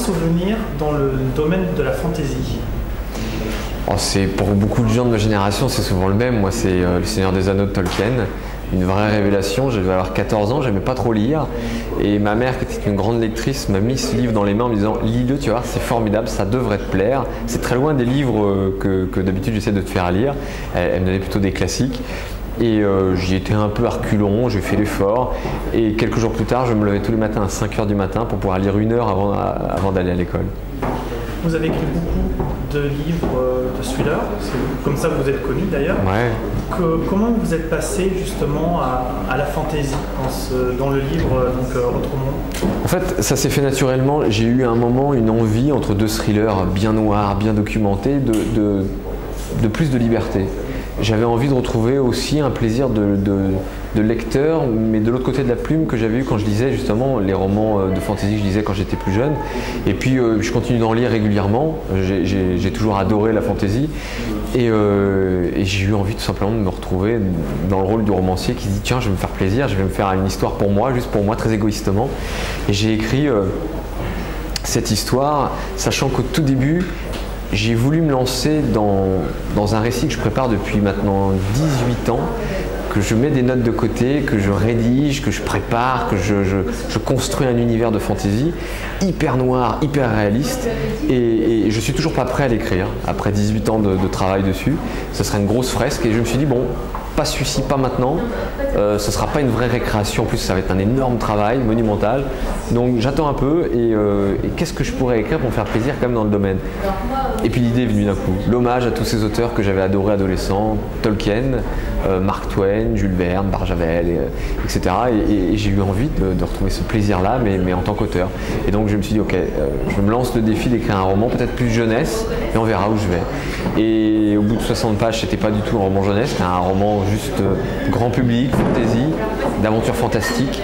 souvenirs dans le domaine de la fantasy? C'est pour beaucoup de gens de ma génération, c'est souvent le même. Moi, c'est Le Seigneur des Anneaux de Tolkien. Une vraie révélation. Je devais avoir 14 ans, j'aimais pas trop lire. Et ma mère, qui était une grande lectrice, m'a mis ce livre dans les mains en me disant lis-le, tu vois, c'est formidable, ça devrait te plaire. C'est très loin des livres que d'habitude j'essaie de te faire lire. Elle me donnait plutôt des classiques. Et j'y étais un peu à reculons, j'ai fait l'effort. Et quelques jours plus tard, je me levais tous les matins à 5 h du matin pour pouvoir lire 1 heure avant d'aller à l'école. Vous avez écrit beaucoup de livres de thrillers, c'est comme ça que vous êtes connu d'ailleurs. Ouais. Comment vous êtes passé justement à la fantasy dans le livre Autrement? En fait, ça s'est fait naturellement. J'ai eu à un moment une envie entre deux thrillers bien noirs, bien documentés, de plus de liberté. J'avais envie de retrouver aussi un plaisir de lecteur, mais de l'autre côté de la plume que j'avais eu quand je lisais justement les romans de fantasy que je lisais quand j'étais plus jeune. Et puis je continue d'en lire régulièrement, j'ai toujours adoré la fantasy et j'ai eu envie tout simplement de me retrouver dans le rôle du romancier qui se dit tiens, je vais me faire plaisir, je vais me faire une histoire pour moi, juste pour moi, très égoïstement. Et j'ai écrit cette histoire, sachant qu'au tout début, j'ai voulu me lancer dans un récit que je prépare depuis maintenant 18 ans, que je mets des notes de côté, que je rédige, que je prépare, que je construis un univers de fantasy hyper noir, hyper réaliste, et je suis toujours pas prêt à l'écrire, après 18 ans de travail dessus. Ce serait une grosse fresque, et je me suis dit bon, pas celui-ci, pas maintenant, ce sera pas une vraie récréation, en plus ça va être un énorme travail monumental, donc j'attends un peu et qu'est-ce que je pourrais écrire pour me faire plaisir quand même dans le domaine. Et puis l'idée est venue d'un coup, l'hommage à tous ces auteurs que j'avais adorés adolescent, Tolkien, Mark Twain, Jules Verne, Barjavel, etc. Et j'ai eu envie de retrouver ce plaisir-là, mais en tant qu'auteur. Et donc je me suis dit ok, je me lance le défi d'écrire un roman peut-être plus jeunesse, et on verra où je vais. Et au bout de 60 pages, c'était pas du tout un roman jeunesse, c'était un roman juste grand public, fantasy, d'aventure fantastique.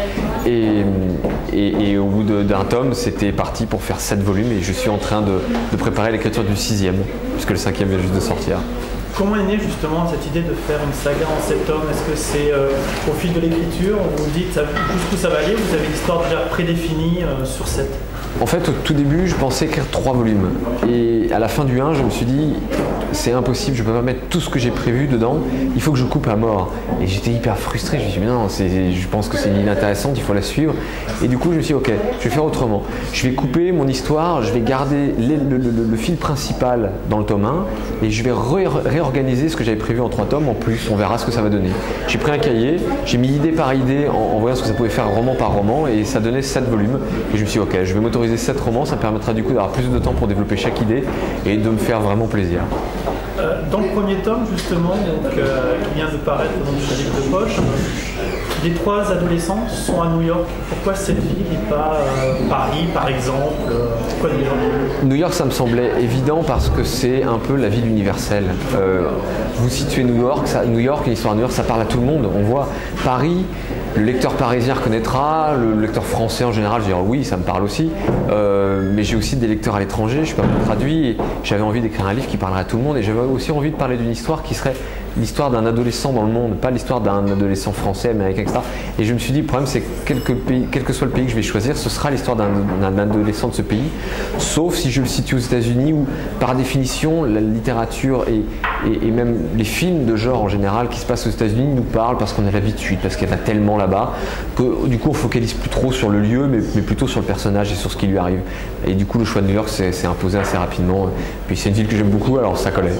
Et au bout d'un tome, c'était parti pour faire 7 volumes et je suis en train de préparer l'écriture du 6e, puisque le 5e vient juste de sortir. Comment est née justement cette idée de faire une saga en 7 tomes? Est-ce que c'est au fil de l'écriture, vous vous dites jusqu'où ça va aller, vous avez l'histoire déjà prédéfinie sur 7? En fait, au tout début, je pensais écrire 3 volumes. Et à la fin du 1, je me suis dit, c'est impossible, je ne peux pas mettre tout ce que j'ai prévu dedans, il faut que je coupe à mort. Et j'étais hyper frustré, je me suis dit, mais non, je pense que c'est une ligne intéressante, il faut la suivre. Et du coup, je me suis dit, ok, je vais faire autrement. Je vais couper mon histoire, je vais garder le fil principal dans le tome 1, et je vais réorganiser ce que j'avais prévu en 3 tomes en plus, on verra ce que ça va donner. J'ai pris un cahier, j'ai mis idée par idée en voyant ce que ça pouvait faire roman par roman, et ça donnait 7 volumes. Et je me suis dit, ok, je vais m'autoriser 7 romans, ça me permettra du coup d'avoir plus de temps pour développer chaque idée et de me faire vraiment plaisir. Dans le premier tome justement, qui vient de paraître dans le livre de poche, les 3 adolescents sont à New York. Pourquoi cette ville et pas Paris par exemple? Pourquoi New York? New York, ça me semblait évident parce que c'est un peu la ville universelle. Vous situez New York, l'histoire de New York, ça parle à tout le monde. On voit Paris, le lecteur parisien reconnaîtra, le lecteur français en général, je dirais oui, ça me parle aussi. Mais j'ai aussi des lecteurs à l'étranger, je suis pas mal traduit. Et j'avais envie d'écrire un livre qui parlerait à tout le monde et j'avais aussi envie de parler d'une histoire qui serait l'histoire d'un adolescent dans le monde, pas l'histoire d'un adolescent français, américain, etc. Et je me suis dit, le problème c'est que quel que soit le pays que je vais choisir, ce sera l'histoire d'un adolescent de ce pays, sauf si je le situe aux États-Unis où, par définition, la littérature et même les films de genre en général qui se passent aux États-Unis nous parlent parce qu'on a l'habitude, parce qu'il y en a tellement là-bas, que du coup on focalise plus trop sur le lieu, mais plutôt sur le personnage et sur ce qui lui arrive. Et du coup le choix de New York s'est imposé assez rapidement. Puis c'est une ville que j'aime beaucoup, alors ça collait.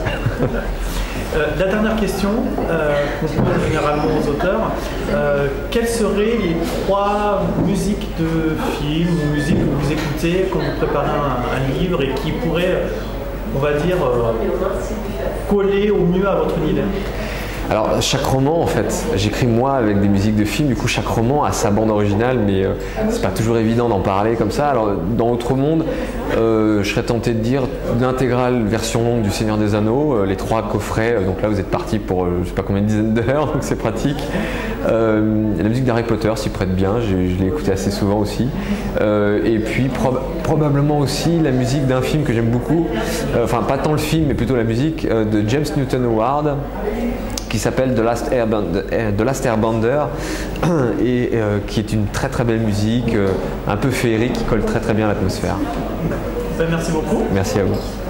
La dernière question qu'on pose généralement aux auteurs, quelles seraient les 3 musiques de films ou musiques que vous écoutez quand vous préparez un livre et qui pourraient, on va dire, coller au mieux à votre univers? Alors chaque roman en fait, j'écris moi avec des musiques de films, du coup chaque roman a sa bande originale, mais c'est pas toujours évident d'en parler comme ça. Alors dans Autre Monde, je serais tenté de dire l'intégrale version longue du Seigneur des Anneaux, les 3 coffrets, donc là vous êtes parti pour je sais pas combien de dizaines d'heures, donc c'est pratique. La musique d'Harry Potter s'y prête bien, je l'ai écouté assez souvent aussi. Et puis probablement aussi la musique d'un film que j'aime beaucoup, enfin pas tant le film mais plutôt la musique de James Newton Howard. qui s'appelle The Last Airbender et qui est une très très belle musique, un peu féerique, qui colle très très bien à l'atmosphère. Ben, merci beaucoup. Merci à vous.